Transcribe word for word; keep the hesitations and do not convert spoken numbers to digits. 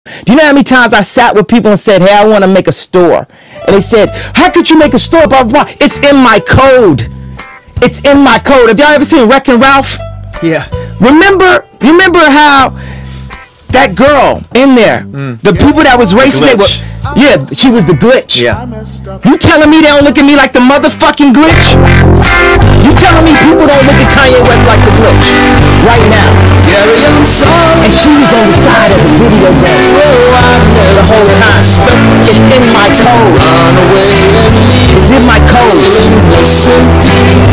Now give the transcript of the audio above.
Do you know how many times I sat with people and said, hey, I want to make a store? And they said, how could you make a store? Blah, blah, blah. It's in my code. It's in my code. Have y'all ever seen Wreck-It Ralph? Yeah. Remember, remember how that girl in there, mm. the yeah. people that was racing, they were, yeah, she was the glitch. Yeah. You telling me they don't look at me like the motherfucking glitch? You telling me people don't look at Kanye West like the glitch right now? And she was on the side of the video game the whole time. It's in my code. It's in my code.